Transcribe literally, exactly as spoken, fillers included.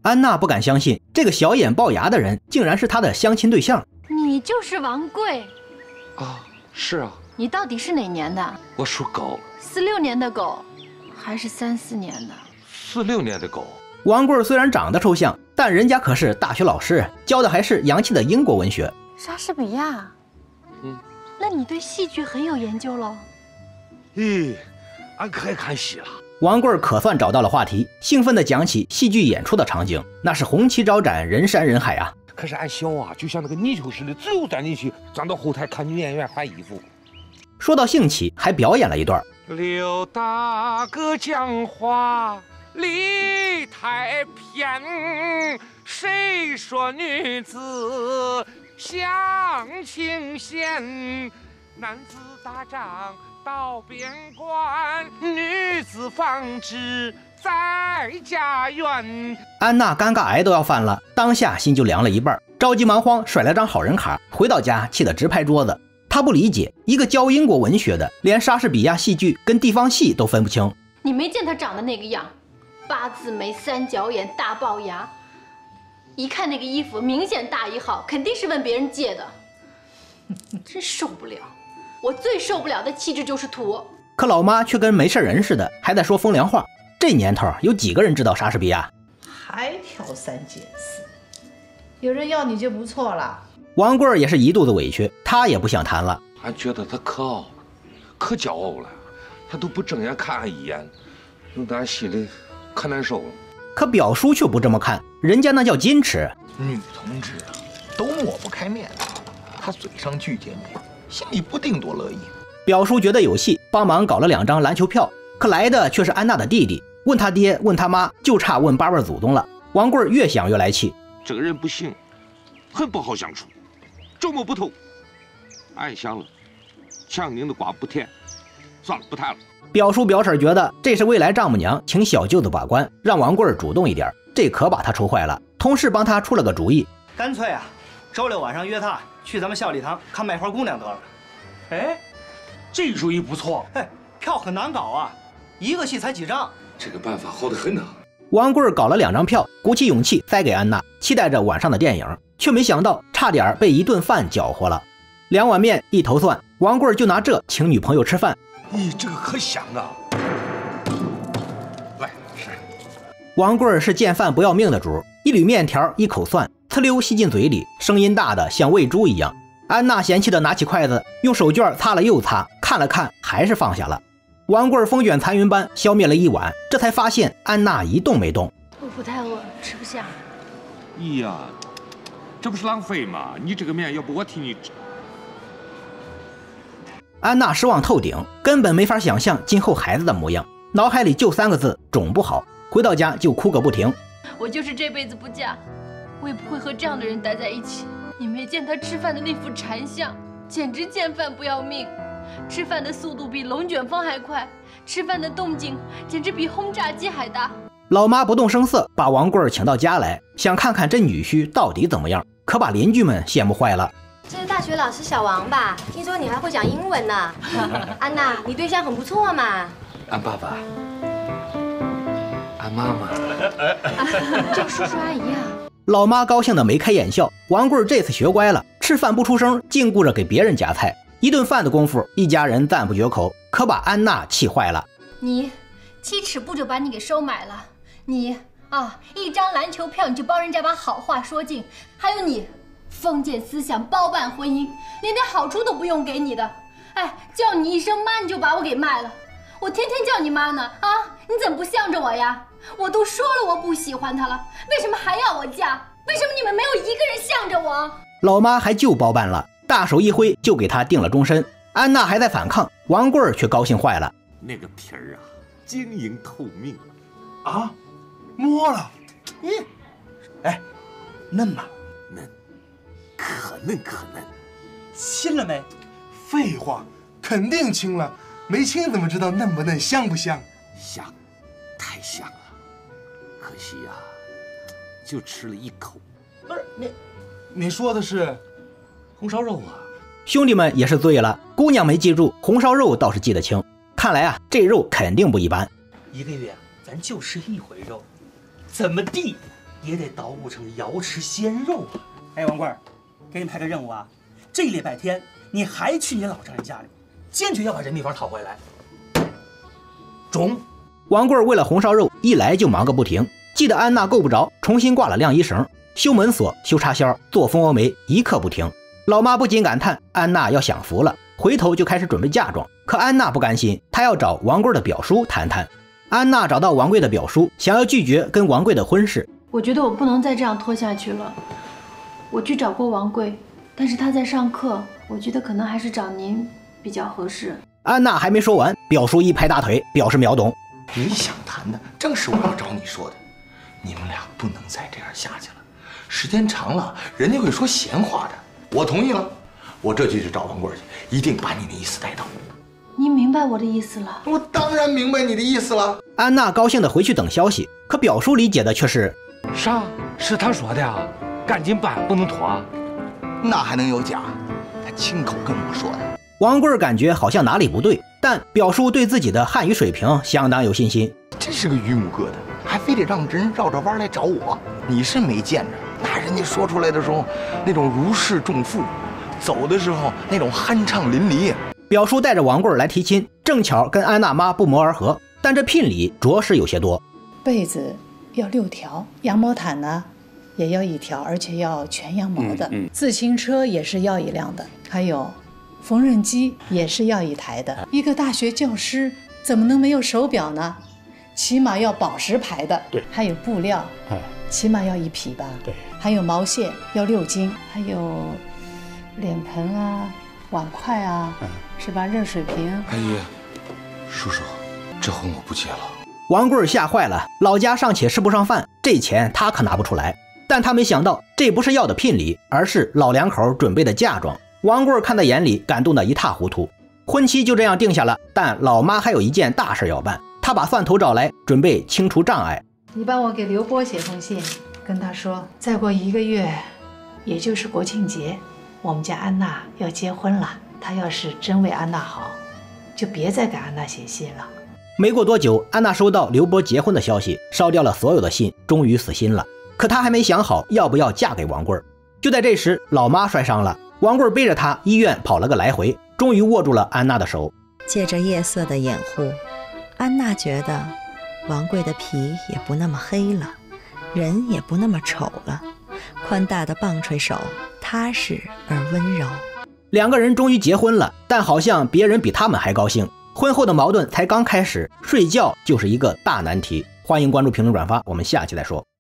安娜不敢相信，这个小眼龅牙的人竟然是她的相亲对象。 你就是王贵啊？是啊。 你到底是哪年的？ 我属狗。 四六年的狗，还是三四年的？ 四六年的狗。 王贵虽然长得抽象，但人家可是大学老师，教的还是洋气的英国文学。 莎士比亚。嗯，那你对戏剧很有研究喽？ 咦，俺可爱看戏了。 王贵可算找到了话题，兴奋地讲起戏剧演出的场景，那是红旗招展，人山人海啊。 可是俺小啊，就像那个泥鳅似的，只有钻进去，钻到后台看女演员换衣服。 说到兴起，还表演了一段。 刘大哥讲话理太偏，谁说女子相情贤？男子打仗到边关，女子纺织在家园。 安娜尴尬癌都要犯了，当下心就凉了一半，着急忙慌甩了张好人卡，回到家气得直拍桌子。她不理解，一个教英国文学的，连莎士比亚戏剧跟地方戏都分不清。 你没见他长得那个样，八字眉、三角眼、大龅牙，一看那个衣服明显大一号，肯定是问别人借的。真受不了，我最受不了的气质就是土。 可老妈却跟没事人似的，还在说风凉话。这年头有几个人知道莎士比亚？ 还挑三拣四，有人要你就不错了。 王贵也是一肚子委屈，他也不想谈了。 俺觉得他可傲，可骄傲了，他都不正眼看俺一眼，弄得俺心里可难受了。 可表叔却不这么看，人家那叫矜持。 女同志啊，都抹不开面子，他嘴上拒绝你，心里不定多乐意。 表叔觉得有戏，帮忙搞了两张篮球票，可来的却是安娜的弟弟，问他爹问他妈，就差问八辈祖宗了。王贵越想越来气， 这个人不行，很不好相处，琢磨不透。俺想了，强拧的瓜不甜，算了，不谈了。 表叔表婶觉得这是未来丈母娘请小舅子把关，让王贵主动一点，这可把他愁坏了。同事帮他出了个主意， 干脆啊，周六晚上约他去咱们笑礼堂看卖花姑娘得了。哎， 这主意不错。 哎，票很难搞啊，一个戏才几张。 这个办法好得很呐。 王贵搞了两张票，鼓起勇气塞给安娜，期待着晚上的电影，却没想到差点被一顿饭搅和了。两碗面一头蒜，王贵就拿这请女朋友吃饭。 咦，这个可香啊！来，是。 王贵是见饭不要命的主，一缕面条，一口蒜，呲溜吸进嘴里，声音大的像喂猪一样。安娜嫌弃的拿起筷子，用手绢擦了又擦，看了看，还是放下了。王贵风卷残云般消灭了一碗，这才发现安娜一动没动。 我不太饿，吃不下。 咦呀，这不是浪费吗？你这个面要不我替你吃。 安娜失望透顶，根本没法想象今后孩子的模样，脑海里就三个字：种不好。回到家就哭个不停。 我就是这辈子不嫁，我也不会和这样的人待在一起。你没见他吃饭的那副馋相，简直见饭不要命。吃饭的速度比龙卷风还快，吃饭的动静简直比轰炸机还大。 老妈不动声色把王贵请到家来，想看看这女婿到底怎么样，可把邻居们羡慕坏了。 这是大学老师小王吧？听说你还会讲英文呢。安娜，你对象很不错嘛。 俺爸爸，俺妈妈， 叫叔叔阿姨啊。 老妈高兴的没开眼笑，王贵这次学乖了，吃饭不出声，净顾着给别人夹菜。一顿饭的功夫，一家人赞不绝口，可把安娜气坏了。 你七尺布就把你给收买了，你啊，一张篮球票你就帮人家把好话说尽，还有你。封建思想包办婚姻，连点好处都不用给你的。哎，叫你一声妈你就把我给卖了，我天天叫你妈呢啊！你怎么不向着我呀？我都说了我不喜欢他了，为什么还要我嫁？为什么你们没有一个人向着我？ 老妈还就包办了，大手一挥就给他定了终身。安娜还在反抗，王贵却高兴坏了。 那个皮儿啊，晶莹透明啊，摸了，咦，哎，嫩吗？ 嫩。可嫩可嫩， 亲了没？ 废话，肯定亲了，没亲怎么知道嫩不嫩、香不香？ 香，太香了。可惜呀、啊，就吃了一口。 不是你，你说的是红烧肉啊？ 兄弟们也是醉了，姑娘没记住，红烧肉倒是记得清。看来啊，这肉肯定不一般。 一个月咱就吃一回肉，怎么地也得捣鼓成瑶池鲜肉啊！哎，王贵儿，给你派个任务啊，这礼拜天你还去你老丈人家里，坚决要把人秘方讨回来。中。 王贵儿为了红烧肉，一来就忙个不停，记得安娜够不着，重新挂了晾衣绳，修门锁、修插销、做蜂窝煤，一刻不停。老妈不禁感叹安娜要享福了，回头就开始准备嫁妆。可安娜不甘心，她要找王贵的表叔谈谈。安娜找到王贵的表叔，想要拒绝跟王贵的婚事。 我觉得我不能再这样拖下去了。我去找过王贵，但是他在上课，我觉得可能还是找您比较合适。 安娜还没说完，表叔一拍大腿，表示秒懂。 你想谈的正是我要找你说的，你们俩不能再这样下去了，时间长了，人家会说闲话的。我同意了，我这就去找王贵去，一定把你的意思带到。 您明白我的意思了？ 我当然明白你的意思了。 安娜高兴地回去等消息，可表叔理解的却是： 啥？是他说的呀，赶紧办，不能拖。 那还能有假？他亲口跟我说的。 王贵感觉好像哪里不对，但表叔对自己的汉语水平相当有信心。 真是个榆木疙瘩，还非得让人绕着弯来找我。你是没见着，那人家说出来的时候，那种如释重负；走的时候，那种酣畅淋漓。 表叔带着王贵来提亲，正巧跟安娜妈不谋而合，但这聘礼着实有些多。 被子要六条，羊毛毯呢也要一条，而且要全羊毛的。嗯嗯、自行车也是要一辆的，还有缝纫机也是要一台的。一个大学教师怎么能没有手表呢？起码要宝石牌的。对，还有布料，哎，起码要一匹吧。对，还有毛线要六斤，还有脸盆啊、碗筷啊，嗯、是吧？热水瓶。 阿姨，叔叔，这婚我不结了。 王贵吓坏了，老家尚且吃不上饭，这钱他可拿不出来。但他没想到，这不是要的聘礼，而是老两口准备的嫁妆。王贵看在眼里，感动得一塌糊涂。婚期就这样定下了，但老妈还有一件大事要办。她把蒜头找来，准备清除障碍。 你帮我给刘波写封信，跟他说，再过一个月，也就是国庆节，我们家安娜要结婚了。他要是真为安娜好，就别再给安娜写信了。 没过多久，安娜收到刘波结婚的消息，烧掉了所有的信，终于死心了。可她还没想好要不要嫁给王贵。就在这时，老妈摔伤了，王贵背着她医院跑了个来回，终于握住了安娜的手。 借着夜色的掩护，安娜觉得王贵的皮也不那么黑了，人也不那么丑了，宽大的棒槌手踏实而温柔。 两个人终于结婚了，但好像别人比他们还高兴。婚后的矛盾才刚开始，睡觉就是一个大难题。欢迎关注、评论、转发，我们下期再说。